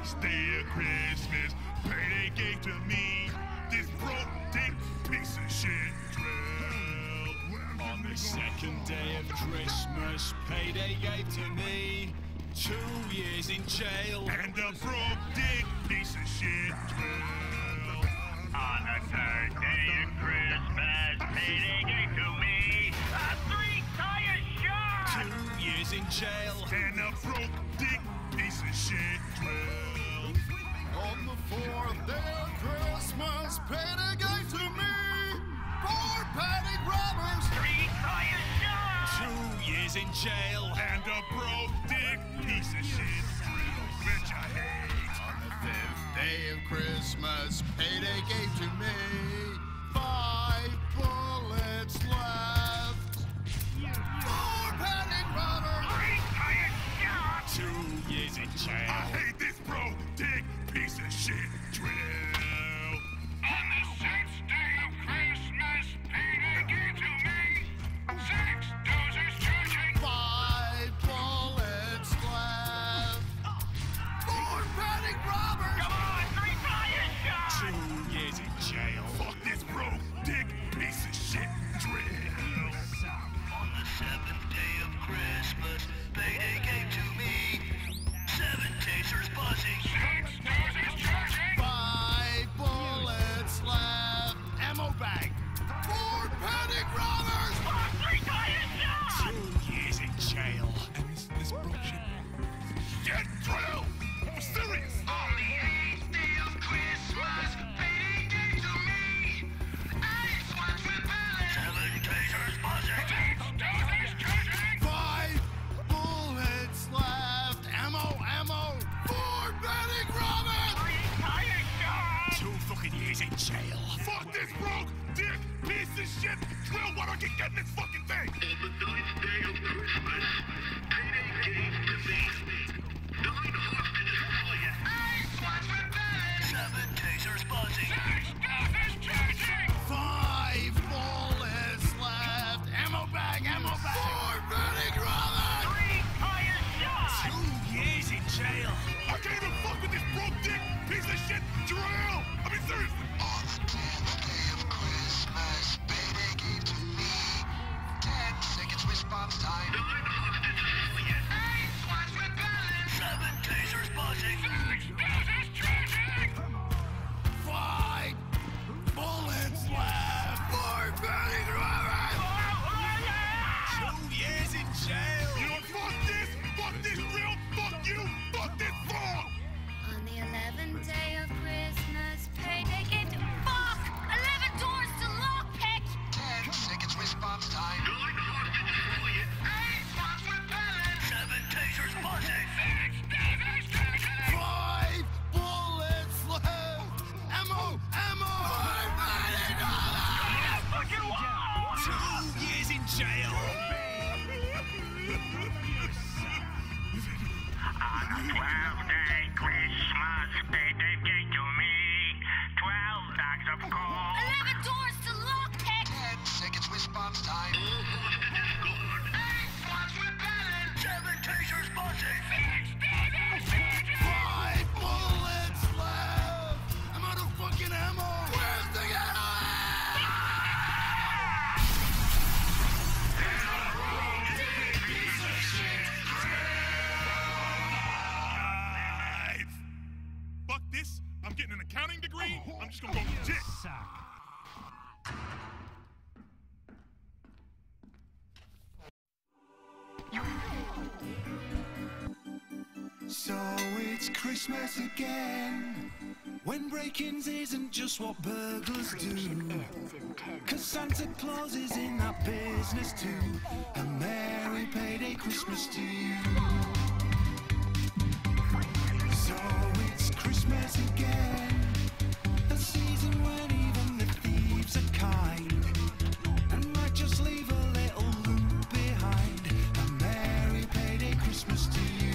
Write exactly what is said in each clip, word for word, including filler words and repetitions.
first day of Christmas, payday gave to me this broke dick piece of shit drill. On the second day of Christmas, payday gave to me two years in jail and a broke dick piece of shit drill. On the third day of Christmas, payday gave to me a three-tire shot. two years in jail And a broke dick piece of shit drill. On the fourth day of Christmas, payday gave to me four panic robbers. Three-tire shot. two years in jail And a broke dick piece of shit drill, which I hate. On the fifth day of Christmas, payday gave to me five bullets left. Four panic robbers. Three-tire shot. two years in I jail. hate this broke dick piece of shit drill. On the sixth day of Christmas, payday gave to me six doses charging. Five bullets left. Four panic robbers. Come on, three-tire shot. two years in jail. Fuck this broke dick piece of shit drill. On the seventh day of Christmas, payday gave to me seven tasers buzzing. Six doses charging. Five bullets left. Ammo bag. Four panic robbers. Fuck, three-tire shot. two years in jail. And this, this broke shit shit drill. I'm serious. On the eighth day of Christmas, payday gave to me eight swats with pellets. Seven tasers buzzing. Six doses charging. Five bullets left. Ammo, ammo. Four panic robbers. Three-tire shot. two fucking years in jail. Fuck this broke dick piece of shit drill. Why do I keep getting this fucking thing? On the ninth day of Christmas, payday gave to me nine hostages for you. Eight swats with pellets. Seven tasers buzzing. Six doses charging. Five bullets left. Ammo bag, ammo bag. Four panic robbers. Three-tire shot. two years in jail. I can't even fuck with this broke dick piece of shit drill. I mean, seriously. On the tenth day of Christmas, payday gave to me ten seconds response time. Nine hostages for you. Eight swats with pellets. Seven tasers buzzing. Six doses charging. Five bullets left. Four panic robbers. two years in jail. You know what? Fuck this. Fuck this drill. Fuck you. Fuck this song. On the eleventh day of Christmas, payday gave to fuck! Eleven doors to lockpick! ten seconds response time. Nine hostages for you. Eight swats with pellets. Seven tasers buzzing. Six doses charging. Five bullets left. Ammo, ammo. Four panic robbers. Fucking wall. two years in jail. On the twelfth day Christmas, payday gave to me twelve bags of gold. Eleven doors to lockpick! ten seconds response time. Eight swats with pellets. Seven tasers buzzing. Six doses charging. Five bullets left. I'm out of fucking ammo. Where's the ammo? Five. Fuck this. I'm getting an accounting degree. I'm just gonna go legit. So it's Christmas again, when break-ins isn't just what burglars do. Cause Santa Claus is in that business too. A merry payday Christmas to you. So it's Christmas again, a season when even the thieves are kind, and might just leave a little loot behind. A merry payday Christmas to you.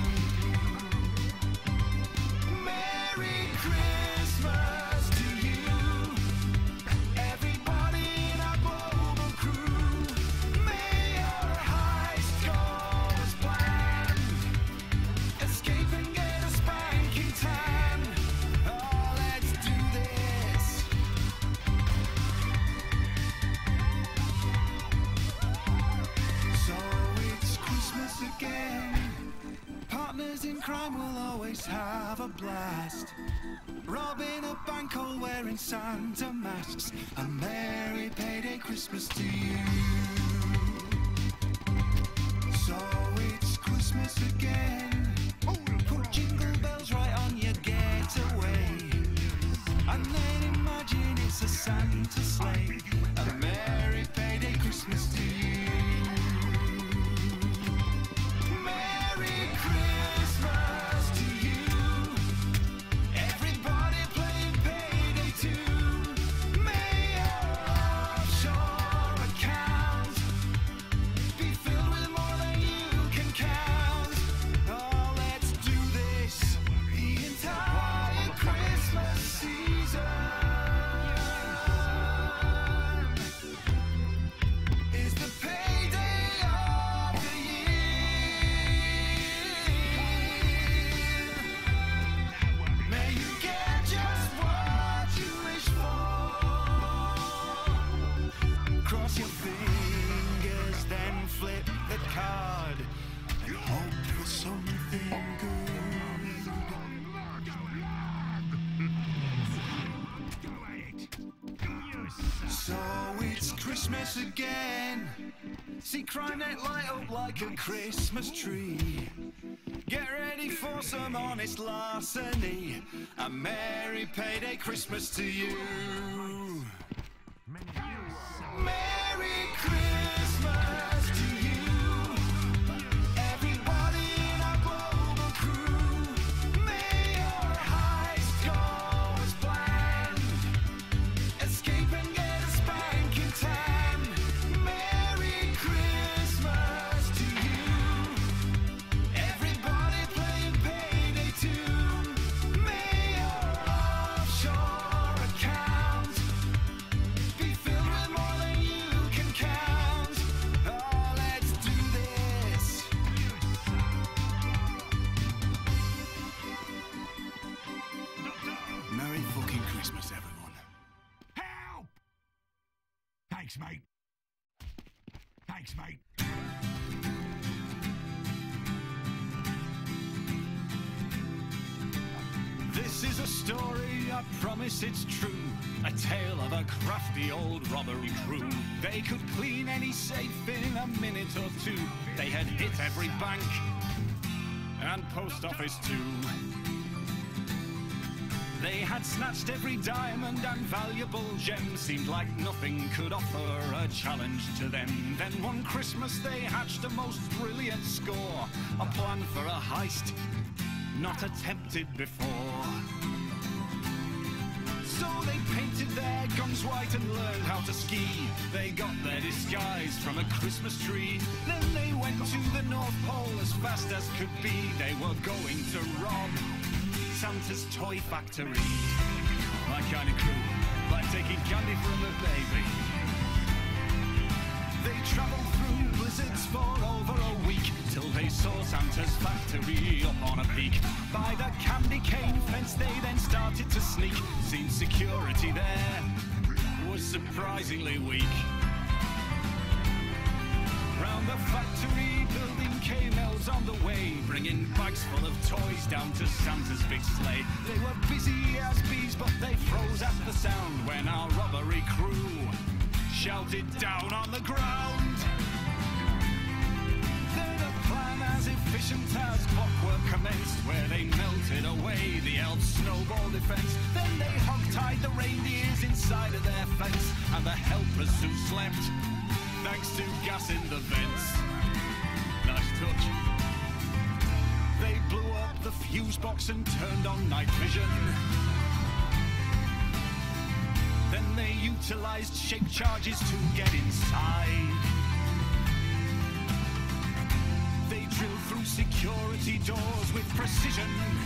Merry Christmas to you, everybody in our global crew. May your heist go as planned. Partners in crime will always have a blast. Robbing a bank all wearing Santa masks. A merry payday Christmas to you. So it's Christmas again. Put jingle bells right on your getaway. And then imagine it's a Santa sleigh. A merry payday Christmas to you. Christmas again. See CrimeNet light up like a Christmas tree. Get ready for some honest larceny. A merry payday Christmas to you. Merry Christmas to you. Everybody in our global crew. May your heist go as planned. Escape and get a spanking tan. Merry Christmas to you. Everybody playing payday too. May your offshore account be filled with more than you can count. Oh, let's do this. Merry fucking Christmas, everyone. Help! Thanks, mate. Thanks, mate. This is a story, I promise it's true. A tale of a crafty old robbery crew. They could clean any safe in a minute or two. They had hit every bank and post office too. They had snatched every diamond and valuable gem. Seemed like nothing could offer a challenge to them. Then one Christmas they hatched a most brilliant score. A plan for a heist not attempted before. So they painted their guns white and learned how to ski. They got their disguise from a Christmas tree. Then they went to the North Pole as fast as could be. They were going to rob Santa's toy factory. My kind of crew, like taking candy from a baby. They travelled through blizzards for over a week, till they saw Santa's factory up on a peak. By the candy cane fence they then started to sneak. Seemed security there was surprisingly weak. Round the factory building came elves on the way, bringing bags full of toys down to Santa's big sleigh. They were busy as bees, but they froze at the sound when our robbery crew shouted down on the ground. Then a plan as efficient as clockwork commenced, where they melted away the elf snowball defense. Then they hog-tied the reindeers inside of their fence, and the helpers who slept thanks to gas in the vents. Nice touch. They blew up the fuse box and turned on night vision. Then they utilized shape charges to get inside. They drilled through security doors with precision.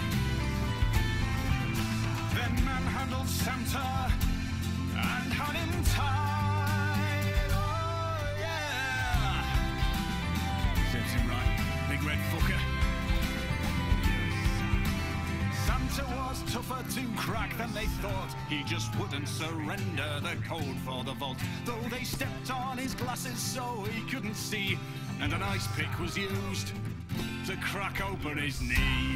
Then manhandled Santa and had him tied. Oh yeah! Serves him right, big red fucker. Santa was tougher to crack than they thought. He just wouldn't surrender the code for the vault. Though they stepped on his glasses so he couldn't see, and an ice pick was used to crack open his knee.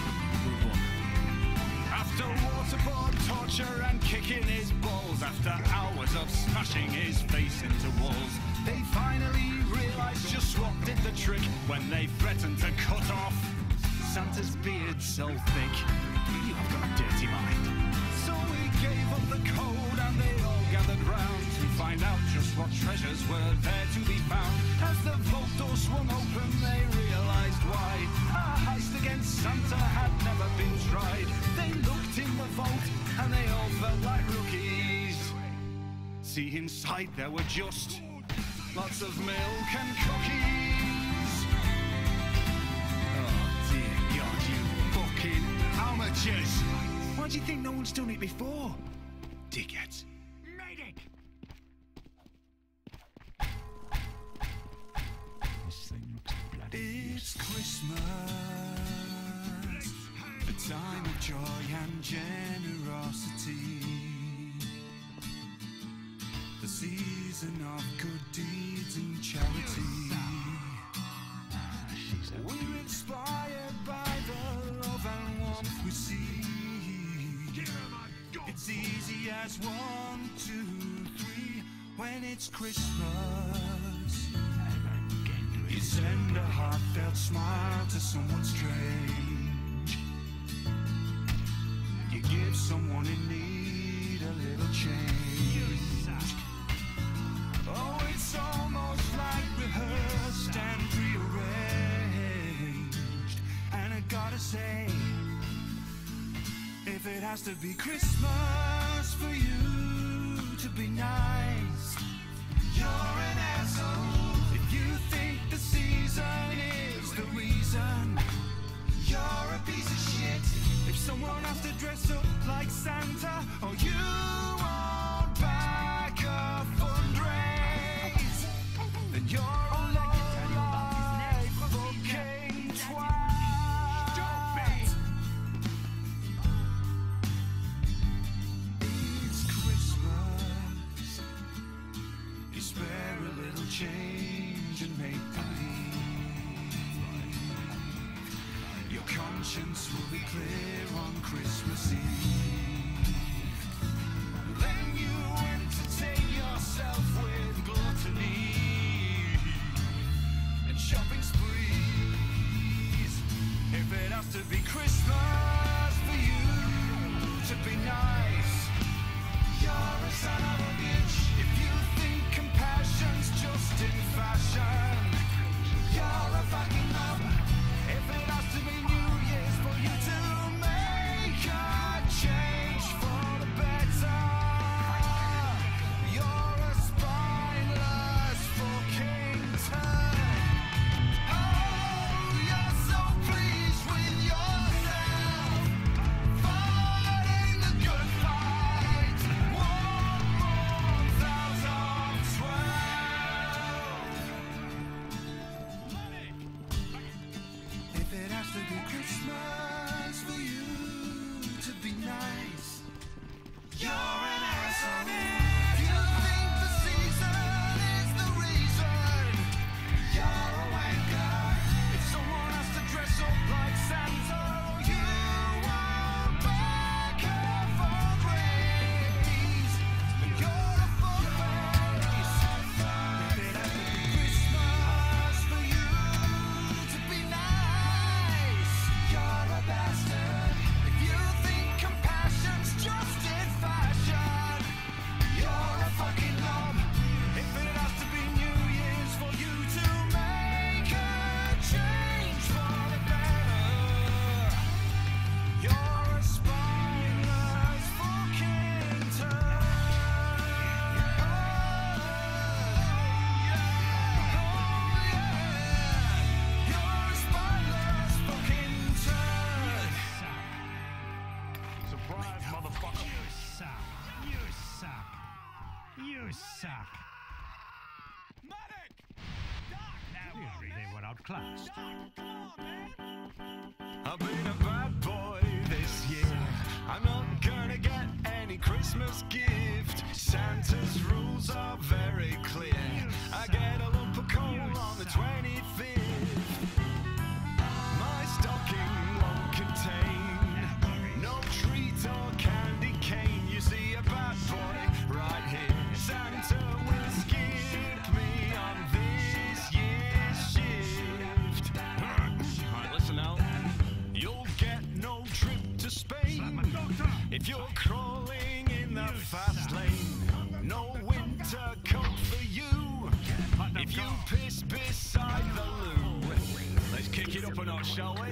After waterboard torture and kicking his balls, after hours of smashing his face into walls, they finally realised just what did the trick when they threatened to cut off Santa's beard so thick. You have got a dirty mind. So he gave up the code and they all gathered round to find out just what treasures were there to be found. As the vault door swung open, they realised why a heist against Santa had never been tried. They looked in the vault and they all felt like rookies. See, inside there were just lots of milk and cookies. Oh dear God, you fucking amateurs! Why do you think no one's done it before? Dickheads. Medic! This thing looks bloody. It's Christmas, a time of joy and generosity, the season of good deeds and charity. We're inspired by the love and warmth we see. It's easy as one, two, three. When it's Christmas, you send a heartfelt smile to someone strange. You give someone in need a little change. Oh, it's almost like rehearsed and prearranged. And I gotta say, if it has to be Christmas for you to be nice, you're an asshole. If you think the season is the reason, you're a piece of shit. If someone has to dress up like Santa, or you won't back a fundraise, then you're a low-life fucking twat. It's Christmas. You spare a little change and make believe. Your conscience will be clear on Christmas Eve. Then you entertain yourself with gluttony and shopping sprees. If it has to be Christmas for you to be nice, you're a son of a bitch. If you think compassion's just in fashion, you're a fucking knob. If it has to be New Year's for you to make a change for the better, you're a spineless fucking turd. Oh, you're so pleased with yourself, fighting the good fight. One month out of twelve. If it has to be Christmas for you to be nice, you're an asshole. If you think the season is the reason, you're a wanker. If someone has to dress up like Santa, you won't back a fundraise, then you're a fuckface. If it has to be Christmas for you to be nice, you're a bastard. If you think compassion's just in fashion, you're a fucking knob. If it has to be New Year's for you to make a change for the better, you're a spineless fucking turd. Oh yeah, oh yeah, you're a spineless fucking turd. Surprise, motherfucker. You suck. You suck. You suck. Medic! Doc! Clearly they were outclassed. I've been a bad boy this year. I'm not gonna get any Christmas gift. Santa's rules are very clear. I get a lump of coal on the twenty-fifth. start, shall we?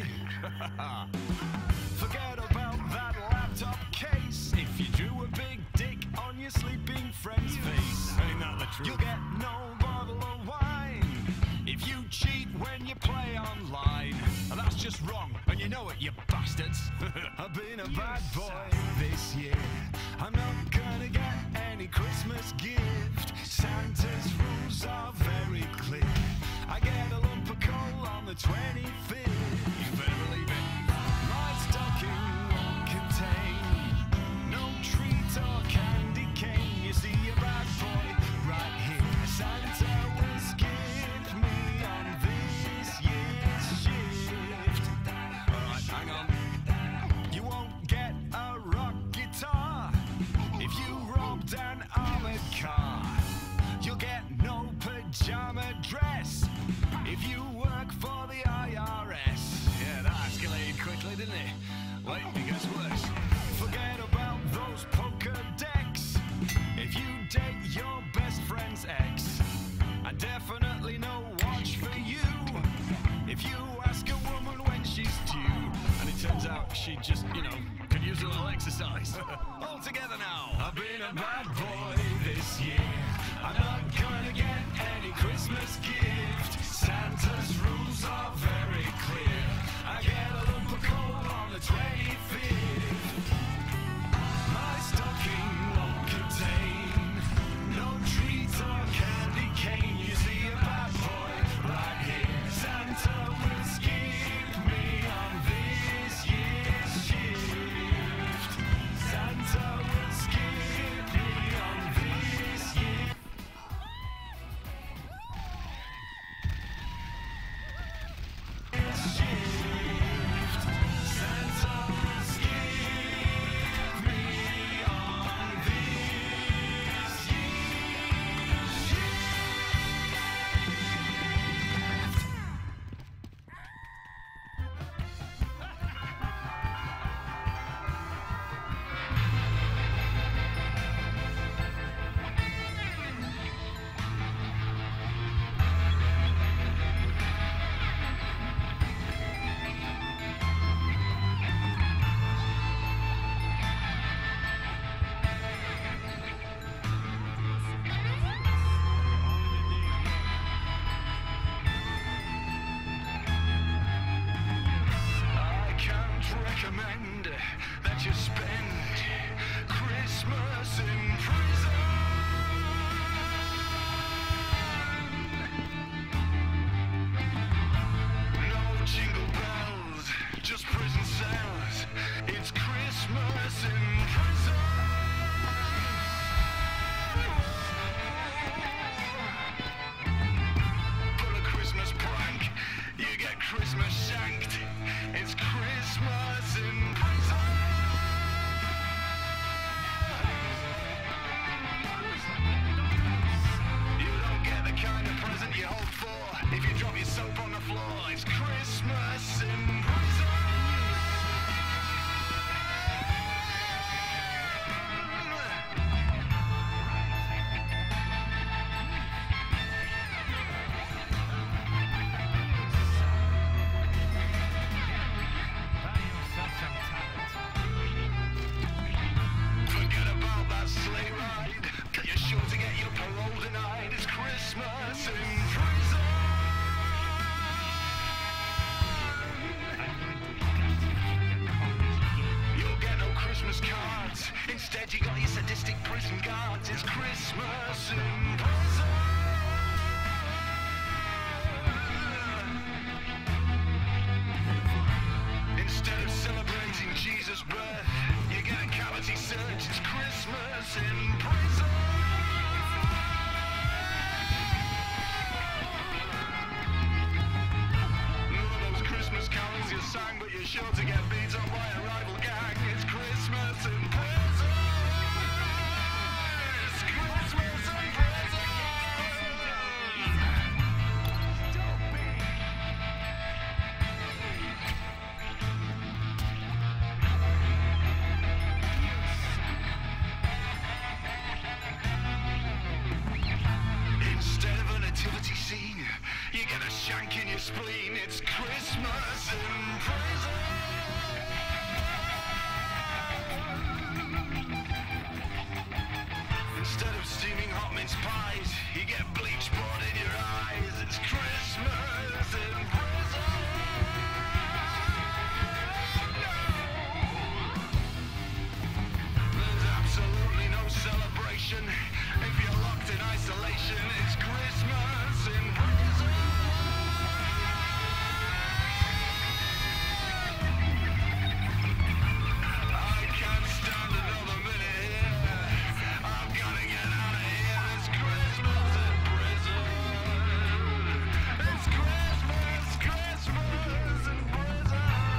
Forget about that laptop case. If you drew a big dick on your sleeping friend's face, ain't that the truth? You'll get no bottle of wine if you cheat when you play online. And that's just wrong, and you know it, you bastards. I've been a bad boy this year. I'm not gonna get any Christmas gift. Santa's rules are very clear. I get a lump of coal on the twenty-fifth. You better believe it. My stocking won't contain no treat or candy cane. You see a bad boy right here. Santa will skip me on this year's shift. Alright, hang on. You won't get a rock guitar if you robbed an armored car. You'll get no pajama dress if you work for the I R S. Yeah, that escalated quickly, didn't it? Wait, it gets worse. Forget about those poker decks if you date your best friend's ex. And definitely no watch for you if you ask a woman when she's due. And it turns out she just, you know, could use a little exercise. All together now. I've been a bad boy this year. I'm not gonna get any Christmas gift. Santa's rules are very clear. I get a lump of coal on the twenty-fifth. My stocking won't contain no treat or candy cane. You see a bad boy right here. Santa will skip me on this year's shift. Santa will skip me on this year. Recommend that you spend Christmas in prison. No jingle bells, just prison cells. It's Christmas in prison. Pull a Christmas prank, you get Christmas shanked. It's Christmas in prison. You don't get the kind of present you hope for if you drop your soap on the floor. It's Christmas in prison. Forget about that sleigh ride. You're sure to get your parole denied. It's Christmas in prison. You'll get no Christmas cards. Instead, you got your sadistic prison guards. It's Christmas in prison. Instead of celebrating Jesus' birth, you get a cavity search. It's Christmas in prison. All those Christmas carols you sang, but you're sure to get beat up by a rival gang. It's Christmas in prison. It's Christmas in prison. stank in your spleen. It's Christmas in prison. Instead of steaming hot mince pies, you get bleach poured in your eyes. It's Christmas in prison. There's absolutely no celebration if you're locked in isolation. It's Christmas in prison. I can't stand another minute here. I'm gonna get out of here. It's Christmas in prison. It's Christmas, Christmas in prison.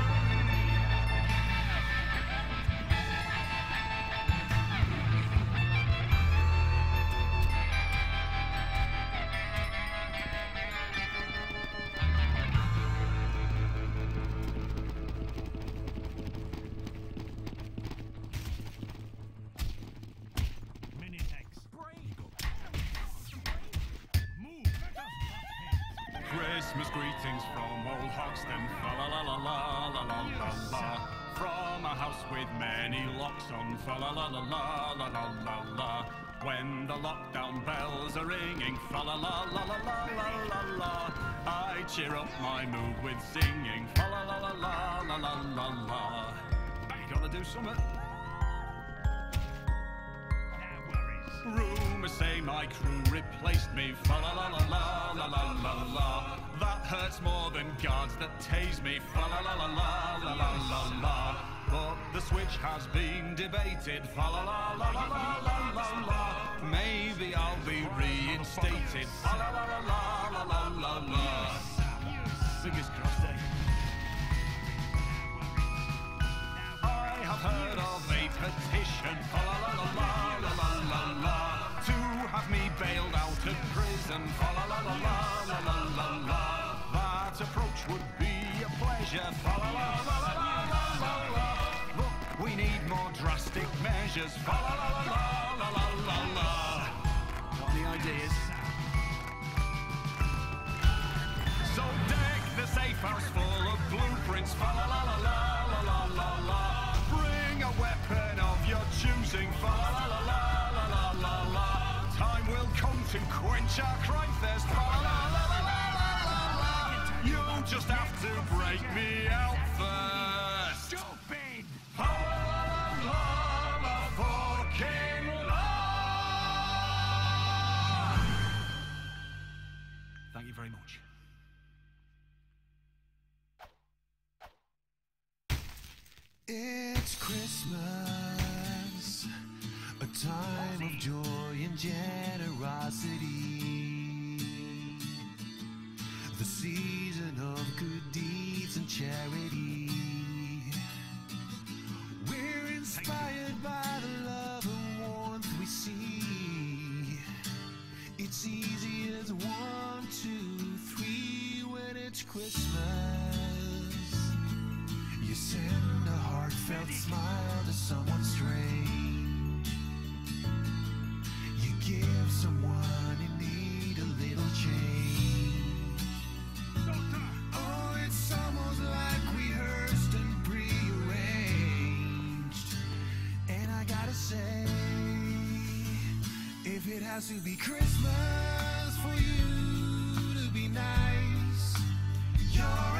Mini tanks. Move. Christmas greetings from old Hoxton, fa la la la la la la la la. From a house with many locks on, fa la la la la la la la la. When the lockdown bells are ringing, fa la la la la la la la la. I cheer up my mood with singing, fa la la la la la la la la. You gotta do something. Rumours say my crew replaced me, fa la la la la la la la la. That hurts more than guards that tase me, fa la la la la la la la la. But the switch has been debated, fa la la la la la la la la. Maybe I'll be reinstated, fa la la la la la la la la. Fingers crossed, eh? I have heard of a petition, fa la la la la la la la la, to have me bailed out of prison, fa la la la la la la la la. That approach would be a pleasure, fa la la la la la la la la. But we need more drastic measures, fa la la la la la la la la. Got any ideas? So deck the safe house full of blueprints, fa la la la la la la la la. Bring a weapon of your choosing, fa la la la la la la la. Time will come to quench our crime thirst, fa la la la la la la la. You'll just have to break me out first. Stupid. Fa la la la la fucking la. Thank you very much. It's Christmas, a time of joy and generosity, the season of good deeds and charity. We're inspired by the love and warmth we see. It's easy as one, two, three when it's Christmas. You send a heartfelt smile to someone strange. You give someone in need a little change. Oh, it's almost like rehearsed and prearranged. And I gotta say, if it has to be Christmas for you to be nice, you're